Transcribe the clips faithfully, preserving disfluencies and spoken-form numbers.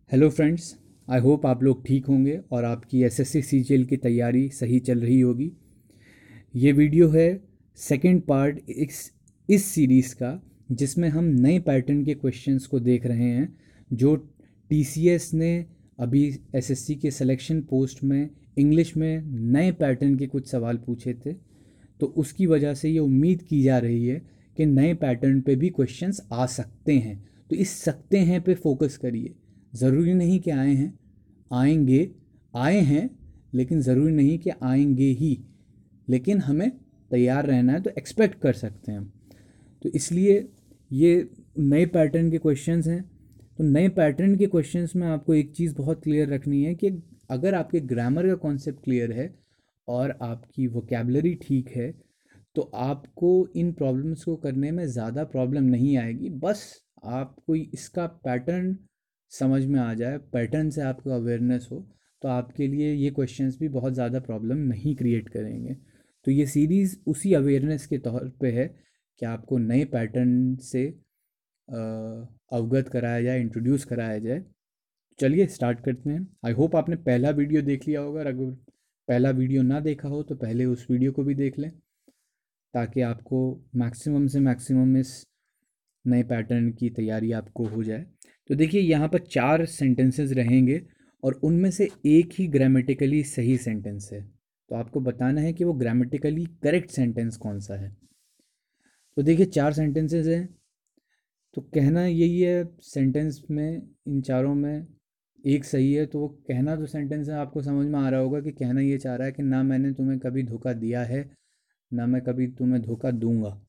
Hello friends. I hope आप लोग ठीक होंगे और आपकी एसएससी सीजीएल की तैयारी सही चल रही होगी। ये वीडियो है सेकंड पार्ट इस इस सीरीज़ का, जिसमें हम नए पैटर्न के क्वेश्चंस को देख रहे हैं जो टीसीएस ने अभी एसएससी के सिलेक्शन पोस्ट में इंग्लिश में नए पैटर्न के कुछ सवाल पूछे थे। तो उसकी वजह से ये उम्मीद की जा रही है कि नए पैटर्न पे भी क्वेश्चंस आ सकते हैं। तो इस सकते हैं पे फोकस करिए। ज़रूरी नहीं कि आए हैं, आएंगे, आए हैं, लेकिन ज़रूरी नहीं कि आएंगे ही। लेकिन हमें तैयार रहना है, तो एक्सपेक्ट कर सकते हैं हम। तो इसलिए ये नए पैटर्न के क्वेश्चंस हैं। तो नए पैटर्न के क्वेश्चंस में आपको एक चीज़ बहुत क्लियर रखनी है कि अगर आपके ग्रामर का कॉन्सेप्ट क्लियर है और आपकी वोकेबलरी ठीक है, तो आपको इन प्रॉब्लम्स को करने में ज़्यादा प्रॉब्लम नहीं आएगी। बस आपको इसका पैटर्न समझ में आ जाए, पैटर्न से आपको अवेयरनेस हो, तो आपके लिए ये क्वेश्चंस भी बहुत ज़्यादा प्रॉब्लम नहीं क्रिएट करेंगे। तो ये सीरीज़ उसी अवेयरनेस के तौर पे है कि आपको नए पैटर्न से अ, अवगत कराया जाए, इंट्रोड्यूस कराया जाए। चलिए स्टार्ट करते हैं। आई होप आपने पहला वीडियो देख लिया होगा। अगर पहला वीडियो ना देखा हो तो पहले उस वीडियो को भी देख लें, ताकि आपको मैक्सिमम से मैक्सिमम इस नए पैटर्न की तैयारी आपको हो जाए। तो देखिए, यहाँ पर चार सेंटेंसेस रहेंगे और उनमें से एक ही ग्रामेटिकली सही सेंटेंस है। तो आपको बताना है कि वो ग्रामेटिकली करेक्ट सेंटेंस कौन सा है। तो देखिए, चार सेंटेंसेस हैं। तो कहना यही है सेंटेंस में, इन चारों में एक सही है। तो वो कहना तो सेंटेंस है, आपको समझ में आ रहा होगा कि कहना ये चाह रहा है कि ना मैंने तुम्हें कभी धोखा दिया है, ना मैं कभी तुम्हें धोखा दूंगा।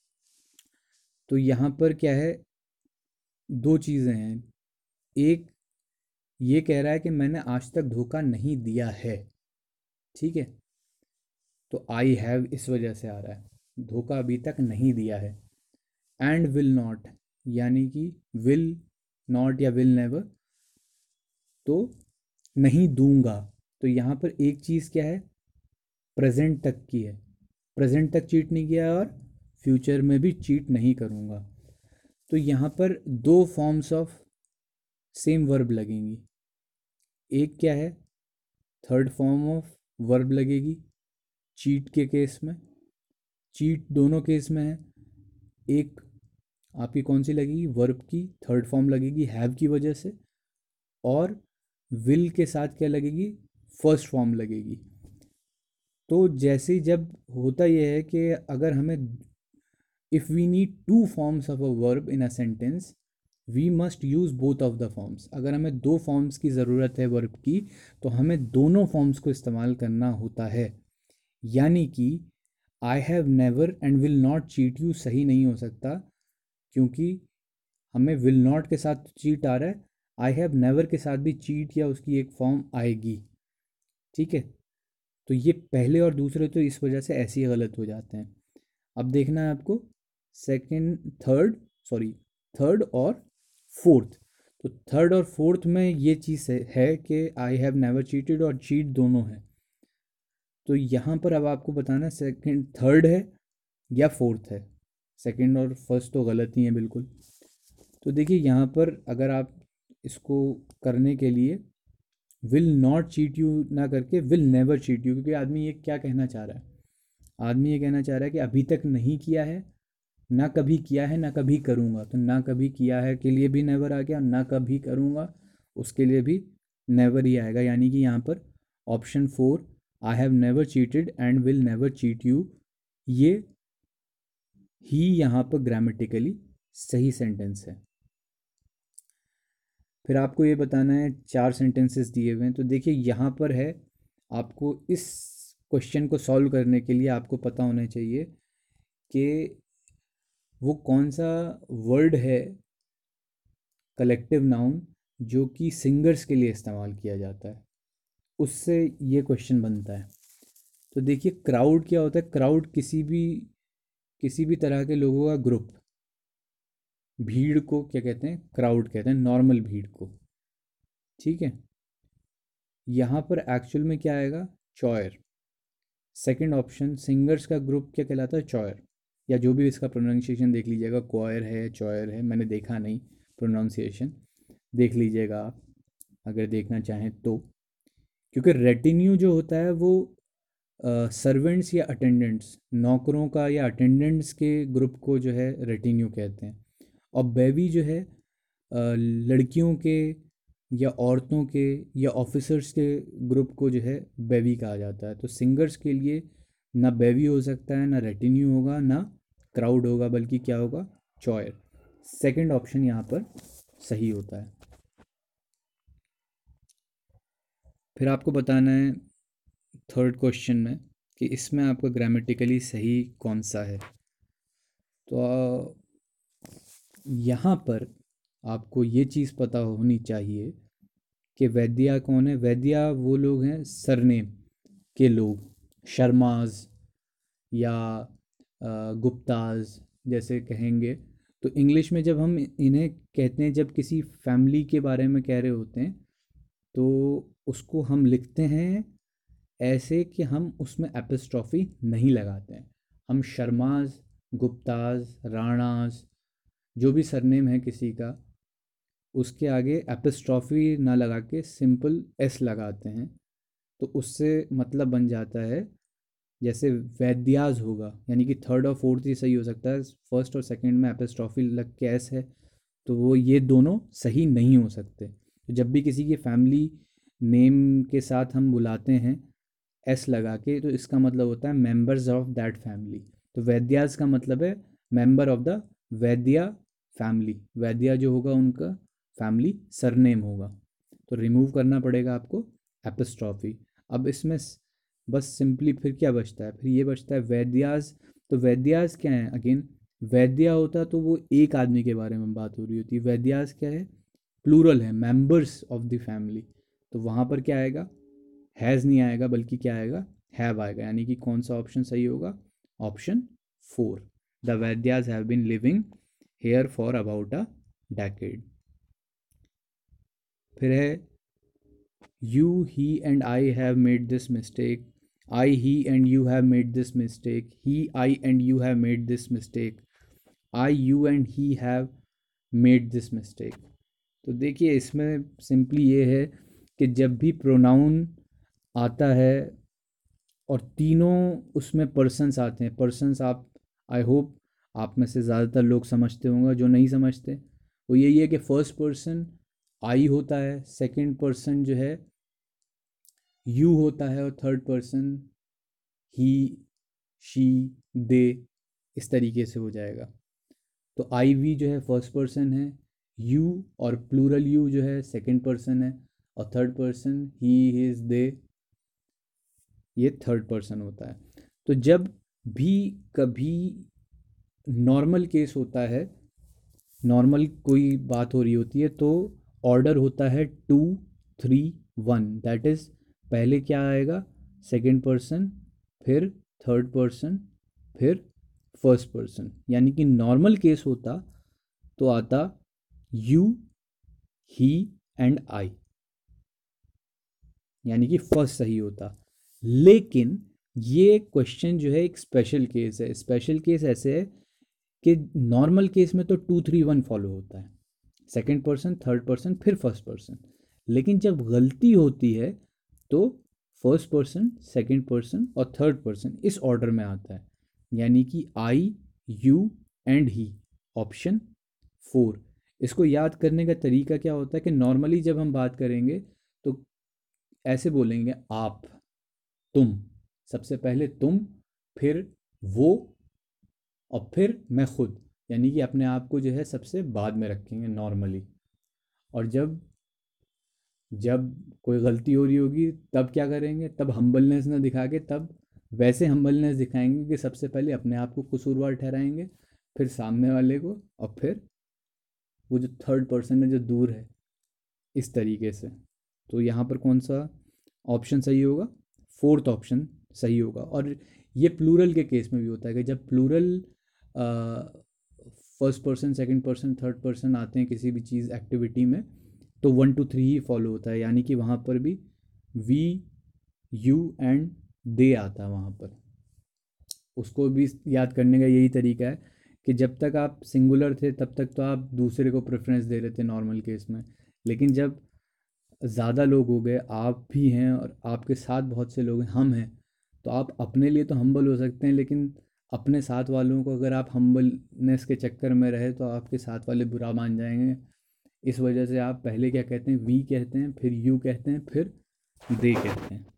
तो यहाँ पर क्या है, दो चीज़ें हैं। एक ये कह रहा है कि मैंने आज तक धोखा नहीं दिया है, ठीक है। तो आई हैव इस वजह से आ रहा है, धोखा अभी तक नहीं दिया है। एंड विल नॉट, यानी कि विल नॉट या विल नेवर, तो नहीं दूंगा। तो यहाँ पर एक चीज़ क्या है, प्रेजेंट तक की है। प्रेजेंट तक चीट नहीं किया और फ्यूचर में भी चीट नहीं करूँगा। तो यहाँ पर दो फॉर्म्स ऑफ सेम वर्ब लगेंगी। एक क्या है, थर्ड फॉर्म ऑफ वर्ब लगेगी चीट के केस में। चीट दोनों केस में है। एक आपकी कौन सी लगेगी, वर्ब की थर्ड फॉर्म लगेगी हैव की वजह से, और विल के साथ क्या लगेगी, फर्स्ट फॉर्म लगेगी। तो जैसे जब होता यह है कि अगर हमें, if we need two forms of a verb in a sentence, we must use both of the forms. अगर हमें दो फॉर्म्स की ज़रूरत है वर्ब की, तो हमें दोनों फॉर्म्स को इस्तेमाल करना होता है। यानी कि I have never and will not cheat you सही नहीं हो सकता, क्योंकि हमें विल नॉट के साथ चीट आ रहा है, आई हैव नेवर के साथ भी चीट या उसकी एक फॉर्म आएगी, ठीक है। तो ये पहले और दूसरे तो इस वजह से ऐसे ही गलत हो जाते हैं। अब देखना है आपको सेकंड थर्ड, सॉरी थर्ड और फोर्थ। तो थर्ड और फोर्थ में ये चीज़ है, है कि आई हैव नेवर चीटेड और चीट दोनों है। तो यहाँ पर अब आपको बताना है सेकंड थर्ड है या फोर्थ है। सेकंड और फर्स्ट तो गलत ही है बिल्कुल। तो देखिए, यहाँ पर अगर आप इसको करने के लिए विल नॉट चीट यू ना करके विल नेवर चीट यू, क्योंकि आदमी ये क्या कहना चाह रहा है, आदमी ये कहना चाह रहा है कि अभी तक नहीं किया है, ना कभी किया है, ना कभी करूँगा। तो ना कभी किया है के लिए भी नेवर आ गया, ना कभी करूँगा उसके लिए भी नेवर ही आएगा। यानी कि यहाँ पर option four, I have never cheated and will never cheat you, ये ही यहाँ पर ग्रामेटिकली सही सेंटेंस है। फिर आपको ये बताना है, चार सेंटेंसेस दिए हुए हैं। तो देखिए, यहाँ पर है, आपको इस क्वेश्चन को सॉल्व करने के लिए आपको पता होना चाहिए कि वो कौन सा वर्ड है, कलेक्टिव नाउन, जो कि सिंगर्स के लिए इस्तेमाल किया जाता है। उससे ये क्वेश्चन बनता है। तो देखिए, क्राउड क्या होता है, क्राउड किसी भी किसी भी तरह के लोगों का ग्रुप। भीड़ को क्या कहते हैं, क्राउड कहते हैं, नॉर्मल भीड़ को, ठीक है। यहाँ पर एक्चुअल में क्या आएगा, चॉयर। सेकंड ऑप्शन, सिंगर्स का ग्रुप क्या कहलाता है, चॉयर, या जो भी इसका प्रोनाउंसिएशन देख लीजिएगा, क्वायर है, चॉयर है, मैंने देखा नहीं, प्रोनाउंसिएशन देख लीजिएगा आप। अगर देखना चाहें तो, क्योंकि रेटिन्यू जो होता है वो सर्वेंट्स या अटेंडेंट्स, नौकरों का या अटेंडेंट्स के ग्रुप को जो है रेटिन्यू कहते हैं। और बेवी जो है अ, लड़कियों के या औरतों के या ऑफिसर्स के ग्रुप को जो है बेवी कहा जाता है। तो सिंगर्स के लिए ना बेवी हो सकता है, ना रेटिन्यू होगा, ना क्राउड होगा, बल्कि क्या होगा, चॉयर। सेकंड ऑप्शन यहाँ पर सही होता है। फिर आपको बताना है थर्ड क्वेश्चन में कि इसमें आपका ग्रामेटिकली सही कौन सा है। तो आ, यहाँ पर आपको ये चीज़ पता होनी चाहिए कि वैद्या कौन है। वैद्या वो लोग हैं सरनेम के लोग, शर्माज या अ, गुप्ताज जैसे कहेंगे। तो इंग्लिश में जब हम इन्हें कहते हैं, जब किसी फैमिली के बारे में कह रहे होते हैं, तो उसको हम लिखते हैं ऐसे कि हम उसमें एपिस्ट्रॉफी नहीं लगाते हैं। हम शर्माज, गुप्ताज, राणाज, जो भी सरनेम है किसी का, उसके आगे एपिस्ट्रॉफी ना लगा के सिंपल एस लगाते हैं। तो उससे मतलब बन जाता है, जैसे वैद्याज होगा, यानी कि थर्ड और फोर्थ ही सही हो सकता है, फर्स्ट और सेकंड में एपिस्ट्रॉफी लग के एस है, तो वो ये दोनों सही नहीं हो सकते। तो जब भी किसी की फैमिली नेम के साथ हम बुलाते हैं एस लगा के, तो इसका मतलब होता है मेंबर्स ऑफ दैट फैमिली। तो वैद्याज का मतलब है member of the Vaidya family. Vaidya जो होगा उनका फैमिली सरनेम होगा। तो रिमूव करना पड़ेगा आपको एपिस्ट्रॉफी। अब इसमें स- बस सिंपली फिर क्या बचता है, फिर ये बचता है वैद्याज। तो वैद्याज क्या है, अगेन वैद्या होता तो वो एक आदमी के बारे में बात हो रही होती। वैद्याज क्या है, प्लूरल है, मेंबर्स ऑफ द फैमिली। तो वहाँ पर क्या आएगा, हैज़ नहीं आएगा, बल्कि क्या आएगा, हैव आएगा। यानी कि कौन सा ऑप्शन सही होगा, option four. The Vaidyas have been living here for about a decade. फिर है you, he and I have made this mistake. I, he and you have made this mistake. He, I and you have made this mistake. I, you and he have made this mistake. तो देखिए इसमें simply ये है कि जब भी pronoun आता है और तीनों उसमें पर्सन्स आते हैं, पर्सन्स आप, आई होप आप में से ज़्यादातर लोग समझते होंगे। जो नहीं समझते वो यही है कि फर्स्ट पर्सन आई होता है, सेकंड पर्सन जो है यू होता है, और third person he, she, they, इस तरीके से हो जाएगा। तो आई वी जो है फर्स्ट पर्सन है, यू और प्लूरल यू जो है सेकंड पर्सन है, और third person he, his, they, ये थर्ड पर्सन होता है। तो जब भी कभी नॉर्मल केस होता है, नॉर्मल कोई बात हो रही होती है, तो ऑर्डर होता है two three one. That is पहले क्या आएगा, सेकंड पर्सन, फिर थर्ड पर्सन, फिर फर्स्ट पर्सन। यानी कि नॉर्मल केस होता तो आता यू, ही एंड आई, यानी कि फर्स्ट सही होता। लेकिन ये क्वेश्चन जो है एक स्पेशल केस है। स्पेशल केस ऐसे है कि नॉर्मल केस में तो टू थ्री वन फॉलो होता है, सेकंड पर्सन, थर्ड पर्सन, फिर फर्स्ट पर्सन। लेकिन जब गलती होती है तो फर्स्ट पर्सन, सेकंड पर्सन और थर्ड पर्सन इस ऑर्डर में आता है। यानी कि I, you and he, option four. इसको याद करने का तरीका क्या होता है कि नॉर्मली जब हम बात करेंगे तो ऐसे बोलेंगे आप, तुम, सबसे पहले तुम, फिर वो, और फिर मैं खुद। यानी कि अपने आप को जो है सबसे बाद में रखेंगे नॉर्मली। और जब जब कोई गलती हो रही होगी तब क्या करेंगे, तब हम्बलनेस ना दिखा के, तब वैसे हम्बलनेस दिखाएंगे कि सबसे पहले अपने आप को कसूरवार ठहराएंगे, फिर सामने वाले को, और फिर वो जो थर्ड पर्सन है जो दूर है, इस तरीके से। तो यहाँ पर कौन सा ऑप्शन सही होगा, फोर्थ ऑप्शन सही होगा। और ये प्लूरल के केस में भी होता है कि जब plural first person, second person, third person आते हैं किसी भी चीज़ एक्टिविटी में, तो वन टू थ्री ही फॉलो होता है। यानी कि वहाँ पर भी वी, यू एंड दे आता है वहाँ पर। उसको भी याद करने का यही तरीका है कि जब तक आप सिंगुलर थे तब तक तो आप दूसरे को प्रेफरेंस दे रहे थे नॉर्मल केस में, लेकिन जब ज़्यादा लोग हो गए, आप भी हैं और आपके साथ बहुत से लोग हैं, हम हैं, तो आप अपने लिए तो हम्बल हो सकते हैं, लेकिन अपने साथ वालों को अगर आप हम्बलनेस के चक्कर में रहे तो आपके साथ वाले बुरा मान जाएंगे। इस वजह से आप पहले क्या कहते हैं, वी कहते हैं, फिर यू कहते हैं, फिर दे कहते हैं।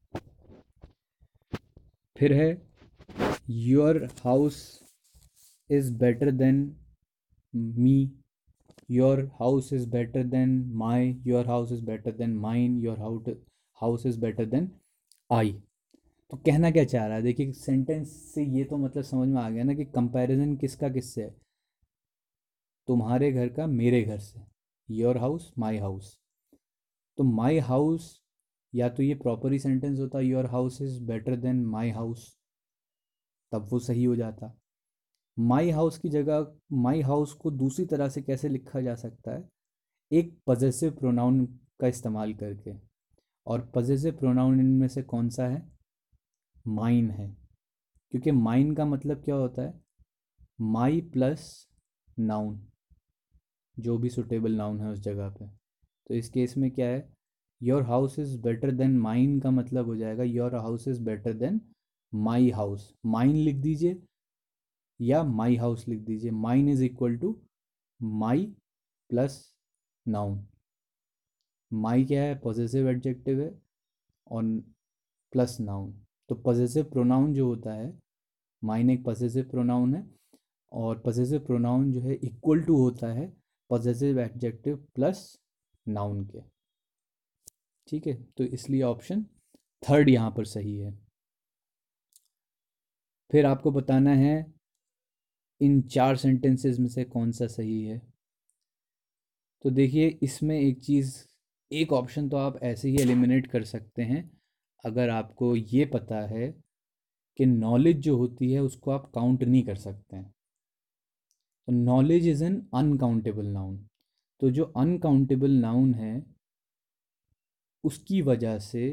फिर है your house is better than me, your house is better than my, your house is better than mine, your house is better than I. तो कहना क्या चाह रहा है, देखिए सेंटेंस से ये तो मतलब समझ में आ गया ना कि कंपैरिजन किसका किससे है, तुम्हारे घर का मेरे घर से, योर हाउस माई हाउस। तो माई हाउस, या तो ये प्रॉपर ही सेंटेंस होता your house is better than my house, तब वो सही हो जाता। माई हाउस की जगह माई हाउस को दूसरी तरह से कैसे लिखा जा सकता है, एक पजेसिव प्रोनाउन का इस्तेमाल करके। और पजेसिव प्रोनाउन इनमें से कौन सा है, माइन है। क्योंकि माइन का मतलब क्या होता है, माई प्लस नाउन, जो भी सुटेबल नाउन है उस जगह पे। तो इस केस में क्या है, your house is better than mine का मतलब हो जाएगा your house is better than my house. Mine लिख दीजिए या माई हाउस लिख दीजिए। Mine is equal to my plus noun. My क्या है, पॉजेसिव एडजेक्टिव है, और प्लस नाउन। तो पॉजेसिव प्रोनाउन जो होता है, माइन एक पॉजेसिव प्रोनाउन है, और पॉजेसिव प्रोनाउन जो है इक्वल टू होता है पॉजेसिव एडजेक्टिव प्लस नाउन के। ठीक है, तो इसलिए ऑप्शन थर्ड यहाँ पर सही है। फिर आपको बताना है इन चार सेंटेंसेस में से कौन सा सही है। तो देखिए इसमें एक चीज़, एक ऑप्शन तो आप ऐसे ही एलिमिनेट कर सकते हैं अगर आपको ये पता है कि नॉलेज जो होती है उसको आप काउंट नहीं कर सकते हैं। तो knowledge is an uncountable noun. तो जो अनकाउंटेबल नाउन है उसकी वजह से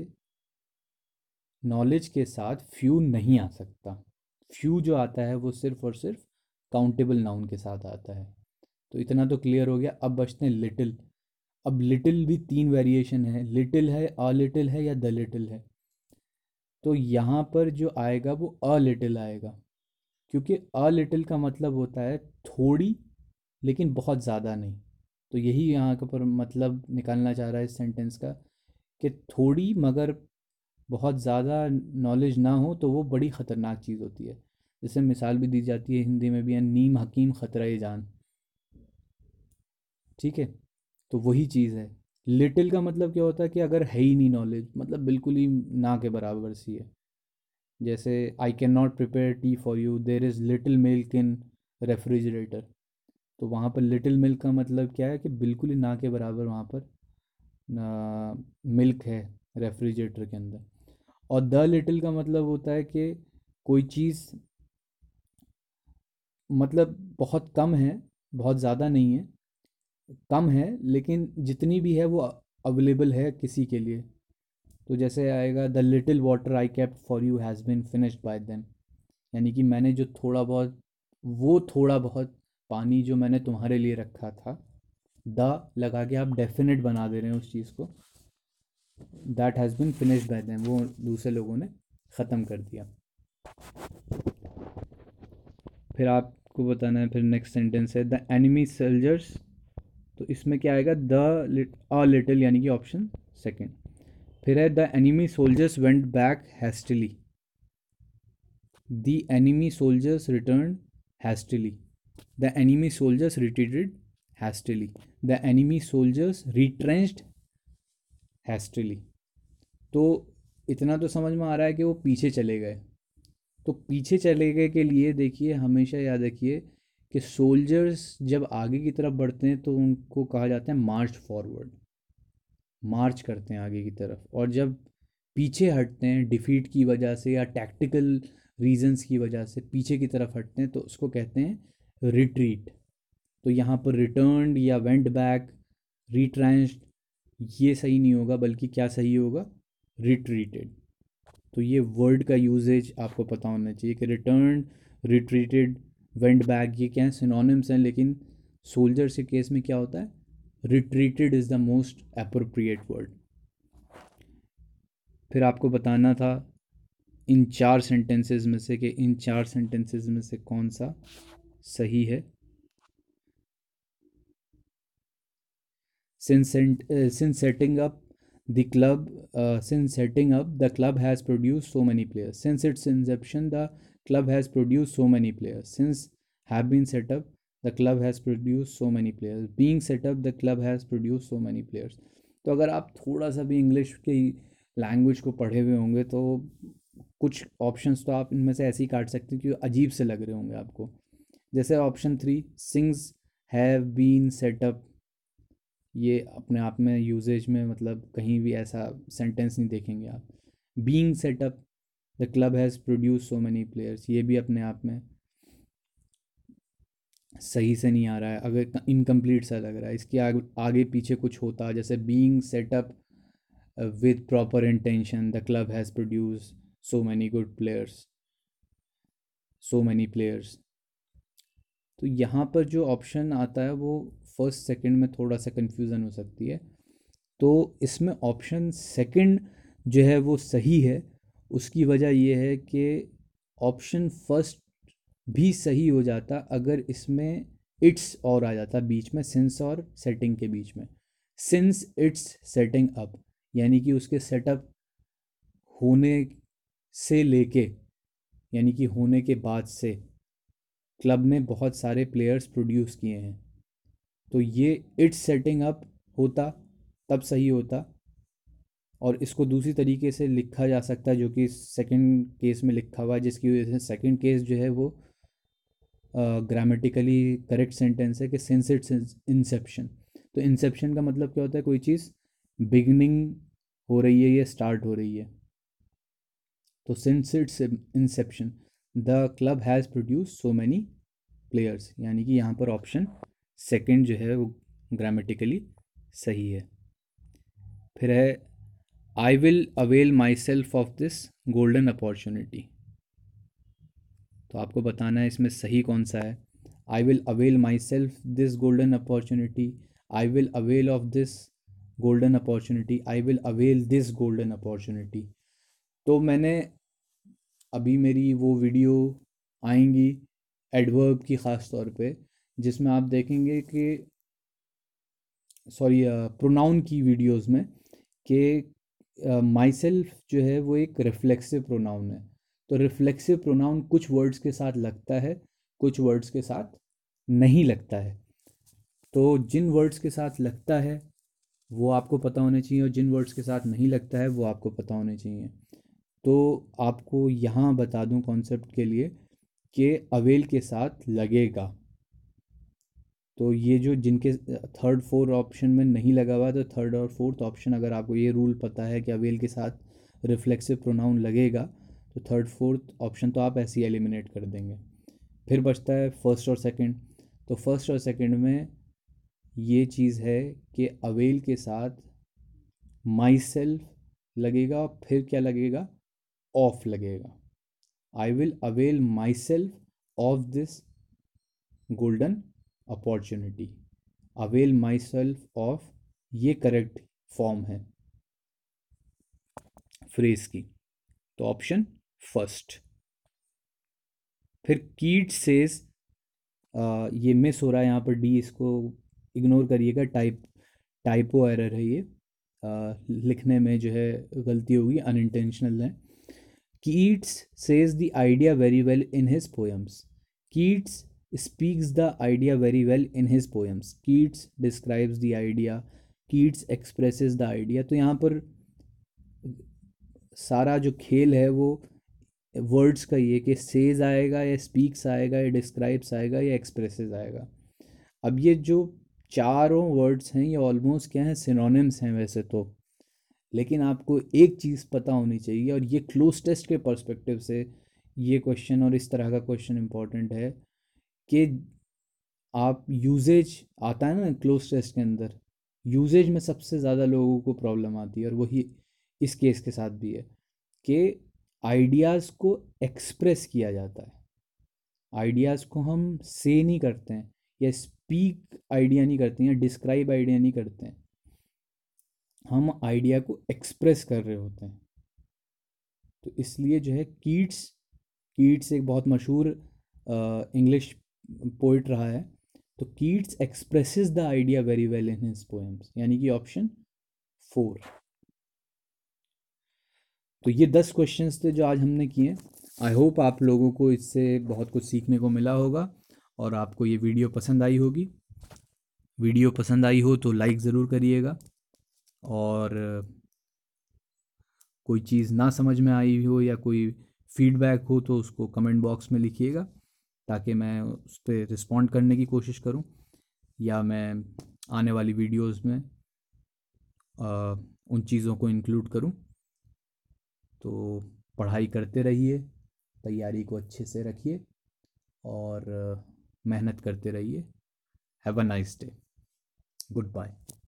नॉलेज के साथ फ्यू नहीं आ सकता। फ्यू जो आता है वो सिर्फ और सिर्फ काउंटेबल नाउन के साथ आता है। तो इतना तो क्लियर हो गया। अब बचते हैं लिटिल। अब लिटिल भी तीन वेरिएशन है, लिटिल है, अ लिटिल है, या द लिटिल है। तो यहाँ पर जो आएगा वो अ लिटिल आएगा, क्योंकि अ लिटिल का मतलब होता है थोड़ी लेकिन बहुत ज़्यादा नहीं। तो यही यहाँ का पर मतलब निकालना चाह रहा है इस सेंटेंस का, कि थोड़ी मगर बहुत ज़्यादा नॉलेज ना हो तो वो बड़ी ख़तरनाक चीज़ होती है। जैसे मिसाल भी दी जाती है हिंदी में भी, है नीम हकीम ख़तरा जान। ठीक है, तो वही चीज़ है। लिटिल का मतलब क्या होता है कि अगर है ही नहीं नॉलेज, मतलब बिल्कुल ही ना के बराबर सी है। जैसे I can not prepare tea for you, there is little milk in refrigerator. तो वहाँ पर लिटिल मिल्क का मतलब क्या है कि बिल्कुल ही ना के बराबर वहाँ पर मिल्क है रेफ्रिजरेटर के अंदर। और द लिटिल का मतलब होता है कि कोई चीज़ मतलब बहुत कम है, बहुत ज़्यादा नहीं है, कम है, लेकिन जितनी भी है वो अवेलेबल है किसी के लिए। तो जैसे आएगा the little water I kept for you has been finished by then. यानी कि मैंने जो थोड़ा बहुत, वो थोड़ा बहुत पानी जो मैंने तुम्हारे लिए रखा था, द लगा के आप डेफिनेट बना दे रहे हैं उस चीज़ को, that has been finished by them, वो दूसरे लोगों ने ख़त्म कर दिया। फिर आपको बताना है, फिर नेक्स्ट सेंटेंस है द एनिमी सोल्जर्स। तो इसमें क्या आएगा, द अ लिटिल, यानी कि ऑप्शन सेकेंड। फिर है the enemy soldiers went back hastily. The enemy soldiers return hastily. The enemy soldiers retreated hastily. The enemy soldiers retrenched hastily. तो इतना तो समझ में आ रहा है कि वो पीछे चले गए। तो पीछे चले गए के लिए देखिए हमेशा याद रखिए कि सोल्जर्स जब आगे की तरफ बढ़ते हैं तो उनको कहा जाता है मार्च फॉरवर्ड, मार्च करते हैं आगे की तरफ। और जब पीछे हटते हैं डिफीट की वजह से या टैक्टिकल रीजंस की वजह से पीछे की तरफ हटते हैं तो उसको कहते हैं रिट्रीट। तो यहाँ पर रिटर्न या वेंट बैक, रिट्रेंच्ड, ये सही नहीं होगा, बल्कि क्या सही होगा, रिट्रीटेड। तो ये वर्ड का यूजेज आपको पता होना चाहिए कि रिटर्न, रिट्रीटेड, वेंट बैक, ये क्या है, सिनोनिम्स हैं। लेकिन सोल्जर्स के केस में क्या होता है, retreated is the most appropriate word. फिर आपको बताना था इन चार सेंटेंसेस में से कि इन चार सेंटेंसेस में से कौन सा सही है। Since sent- uh, since setting up the club, uh, since setting up the club has produced so many players. Since its inception, the club has produced so many players. Since have been set up, the club has produced so many players. Being set up, the club has produced so many players. तो अगर आप थोड़ा सा भी English की language को पढ़े हुए होंगे तो कुछ ऑप्शंस तो आप इनमें से ऐसे ही काट सकते हैं क्योंकि अजीब से लग रहे होंगे आपको। जैसे option three, things have been setup, ये अपने आप में यूजेज में मतलब कहीं भी ऐसा सेंटेंस नहीं देखेंगे आप। Being setup, the club has produce so many players, ये भी अपने आप में सही से नहीं आ रहा है, अगर इनकम्प्लीट सा लग रहा है। इसके आगे आगे पीछे कुछ होता, जैसे being setup with proper intention, the club has produce so many good players, so many players. तो यहाँ पर जो ऑप्शन आता है वो फर्स्ट सेकंड में थोड़ा सा कंफ्यूजन हो सकती है। तो इसमें ऑप्शन सेकंड जो है वो सही है। उसकी वजह ये है कि ऑप्शन फर्स्ट भी सही हो जाता अगर इसमें इट्स और आ जाता बीच में, सिंस और सेटिंग के बीच में। सिंस इट्स सेटिंग अप, यानी कि उसके सेटअप होने से लेके, यानी कि होने के बाद से क्लब ने बहुत सारे प्लेयर्स प्रोड्यूस किए हैं। तो ये इट्स सेटिंग अप होता तब सही होता। और इसको दूसरी तरीके से लिखा जा सकता है जो कि सेकंड केस में लिखा हुआ है, जिसकी वजह से सेकंड केस जो है वो ग्रामेटिकली करेक्ट सेंटेंस है कि सिंस इट्स इंसेप्शन। तो इंसेप्शन का मतलब क्या होता है, कोई चीज़ बिगनिंग हो रही है या स्टार्ट हो रही है। तो since its inception the club has produce so many players, यानी कि यहाँ पर ऑप्शन सेकंड जो है वो ग्रामेटिकली सही है। फिर है I will avail myself of this golden opportunity. तो आपको बताना है इसमें सही कौन सा है। I will avail myself this golden opportunity, I will avail of this golden opportunity, I will avail this golden opportunity. तो मैंने अभी मेरी वो वीडियो आएंगी एडवर्ब की ख़ास तौर पे, जिसमें आप देखेंगे कि सॉरी प्रोनाउन की वीडियोस में कि माई सेल्फ जो है वो एक रिफ्लेक्सिव प्रोनाउन है। तो रिफ्लेक्सिव प्रोनाउन कुछ वर्ड्स के साथ लगता है, कुछ वर्ड्स के साथ नहीं लगता है। तो जिन वर्ड्स के साथ लगता है वो आपको पता होने चाहिए और जिन वर्ड्स के साथ नहीं लगता है वो आपको पता होने चाहिए। तो आपको यहाँ बता दूँ कॉन्सेप्ट के लिए कि अवेल के साथ लगेगा। तो ये जो जिनके थर्ड फोर्थ ऑप्शन में नहीं लगा हुआ, तो थर्ड और फोर्थ ऑप्शन अगर आपको ये रूल पता है कि अवेल के साथ रिफ्लेक्सिव प्रोनाउन लगेगा, तो थर्ड फोर्थ ऑप्शन तो आप ऐसे ही एलिमिनेट कर देंगे। फिर बचता है फर्स्ट और सेकंड। तो फर्स्ट और सेकंड में ये चीज़ है कि अवेल के साथ माई सेल्फ लगेगा, फिर क्या लगेगा, ऑफ लगेगा। I will avail myself of this golden opportunity, avail myself of, ये करेक्ट फॉर्म है फ्रेज की। तो ऑप्शन फर्स्ट। फिर कीट सेज, ये मिस हो रहा है यहाँ पर डी, इसको इग्नोर करिएगा, टाइप टाइपो एरर है ये, आ, लिखने में जो है गलती होगी, अनइंटेंशनल है। Keats says the idea very well in his poems, Keats speaks the idea very well in his poems, Keats describes the idea, Keats expresses the idea। तो यहाँ पर सारा जो खेल है वो वर्ड्स का ये कि सेज आएगा या स्पीक्स आएगा या डिस्क्राइब्स आएगा या एक्सप्रेसेस आएगा। अब ये जो चारों वर्ड्स हैं ये ऑलमोस्ट क्या हैं, सिनोनिम्स हैं वैसे तो, लेकिन आपको एक चीज़ पता होनी चाहिए, और ये क्लोज टेस्ट के पर्सपेक्टिव से ये क्वेश्चन और इस तरह का क्वेश्चन इंपॉर्टेंट है कि आप यूजेज आता है ना क्लोज टेस्ट के अंदर, यूजेज में सबसे ज़्यादा लोगों को प्रॉब्लम आती है, और वही इस केस के साथ भी है कि आइडियाज़ को एक्सप्रेस किया जाता है, आइडियाज़ को हम से नहीं करते हैं या स्पीक आइडिया नहीं करते हैं या डिस्क्राइब आइडिया नहीं करते हैं, हम आइडिया को एक्सप्रेस कर रहे होते हैं। तो इसलिए जो है कीट्स कीट्स एक बहुत मशहूर इंग्लिश पोइट रहा है। तो Keats expresses the idea very well in his poems, यानी कि ऑप्शन फोर। तो ये दस क्वेश्चंस थे जो आज हमने किए। आई होप आप लोगों को इससे बहुत कुछ सीखने को मिला होगा और आपको ये वीडियो पसंद आई होगी। वीडियो पसंद आई हो तो लाइक ज़रूर करिएगा, और कोई चीज़ ना समझ में आई हो या कोई फीडबैक हो तो उसको कमेंट बॉक्स में लिखिएगा, ताकि मैं उस पर रिस्पॉन्ड करने की कोशिश करूं, या मैं आने वाली वीडियोस में आ, उन चीज़ों को इंक्लूड करूं। तो पढ़ाई करते रहिए, तैयारी को अच्छे से रखिए, और अ, मेहनत करते रहिए। Have a nice day. Good bye.